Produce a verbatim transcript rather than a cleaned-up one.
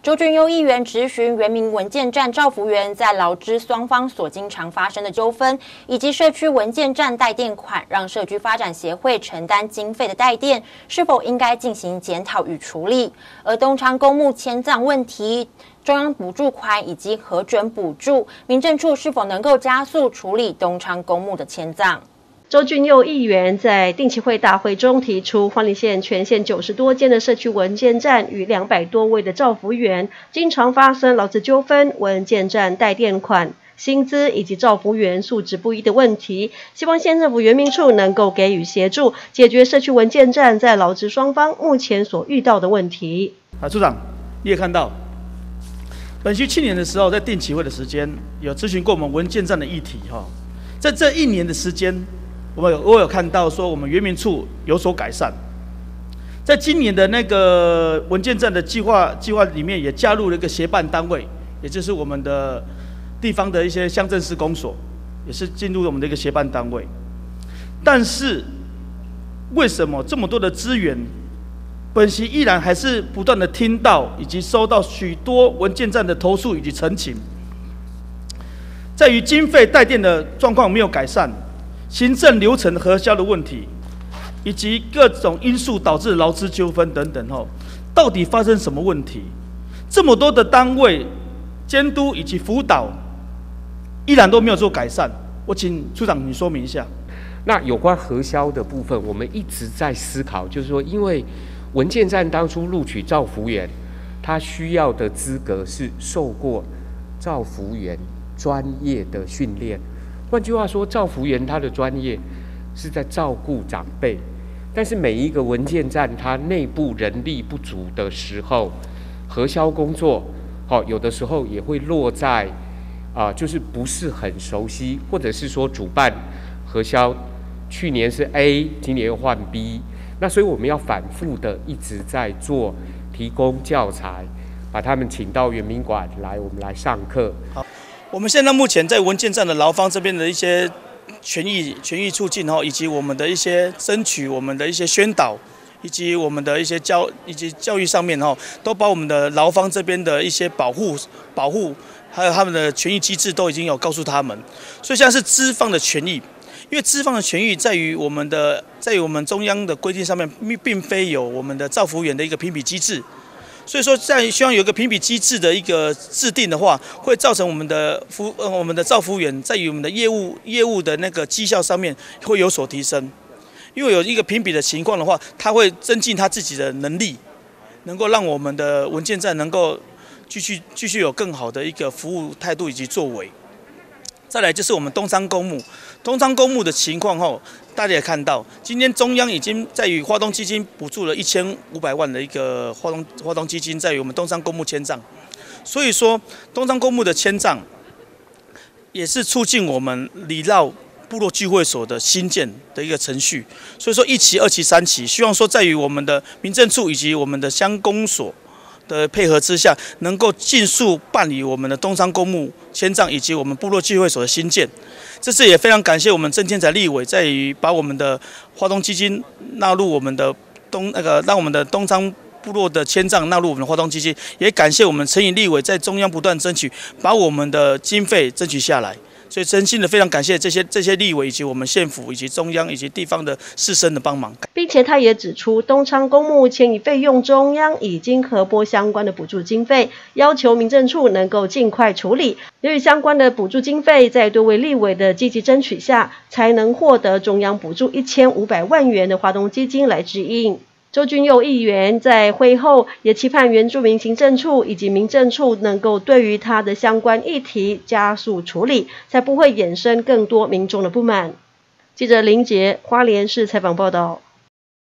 周俊佑议员质询原民文件站赵福源在劳资双方所经常发生的纠纷，以及社区文件站代垫款让社区发展协会承担经费的代垫，是否应该进行检讨与处理？而东昌公墓迁葬问题，中央补助款以及核准补助，民政处是否能够加速处理东昌公墓的迁葬？ 周俊佑议员在定期会大会中提出，花莲县全县九十多间的社区文件站与两百多位的照服员经常发生劳资纠纷、文件站代垫款、薪资以及照服员素质不一的问题，希望县政府原民处能够给予协助，解决社区文件站在劳资双方目前所遇到的问题。 啊，处长，你也看到，本区去年的时候，在定期会的时间有咨询过我们文件站的议题哈，在这一年的时间。我有我有看到说我们原民处有所改善，在今年的那个文件站的计划计划里面也加入了一个协办单位，也就是我们的地方的一些乡镇市公所，也是进入我们的一个协办单位。但是为什么这么多的资源，本席依然还是不断的听到以及收到许多文件站的投诉以及陈情，在于经费代垫的状况没有改善。行政流程核销的问题，以及各种因素导致劳资纠纷等等后，到底发生什么问题？这么多的单位监督以及辅导，依然都没有做改善。我请处长你说明一下。 那有关核销的部分，我们一直在思考，就是说，因为文件站当初录取照服员，他需要的资格是受过照服员专业的训练。换句话说，照服员他的专业是在照顾长辈，但是每一个文件站它内部人力不足的时候，核销工作，好、哦、有的时候也会落在啊、呃，就是不是很熟悉，或者是说主办核销去年是 A， 今年又换 B， 那所以我们要反复的一直在做提供教材，把他们请到原民馆来，我们来上课。 好。我们现在目前在文件站的劳方这边的一些权益、权益促进哈，以及我们的一些争取、我们的一些宣导，以及我们的一些教以及教育上面哈，都把我们的劳方这边的一些保护、保护，还有他们的权益机制都已经有告诉他们。所以现在是资方的权益，因为资方的权益在于我们的在于我们中央的规定上面，并非有我们的照服员的一个评比机制。所以说，在希望有一个评比机制的一个制定的话，会造成我们的服呃我们的照服员在于我们的业务业务的那个绩效上面会有所提升。因为有一个评比的情况的话，他会增进他自己的能力，能够让我们的文件站能够继续继续有更好的一个服务态度以及作为。再来就是我们东昌公墓，东昌公墓的情况后，大家也看到，今天中央已经在与花东基金补助了一千五百万的一个花东花东基金，在于我们东昌公墓迁葬。所以说，东昌公墓的迁葬，也是促进我们里绕部落聚会所的新建的一个程序。所以说，一期、二期、三期，希望说在于我们的民政处以及我们的乡公所的配合之下，能够尽速办理我们的东昌公墓迁葬以及我们部落聚会所的新建。这次也非常感谢我们郑天才立委，在于把我们的花东基金纳入我们的东那个，让我们的东昌部落的迁葬纳入我们的花东基金。也感谢我们陈颖立委在中央不断争取，把我们的经费争取下来。所以真心的非常感谢这些这些立委以及我们县府以及中央以及地方的士绅的帮忙， 并且他也指出，东昌公墓迁移费用中央已经核拨相关的补助经费，要求民政处能够尽快处理。由于相关的补助经费在多位立委的积极争取下，才能获得中央补助一千五百万元的花东基金来支应。周俊佑议员在会后也期盼原住民行政处以及民政处能够对于他的相关议题加速处理，才不会衍生更多民众的不满。记者林杰花莲市采访报道。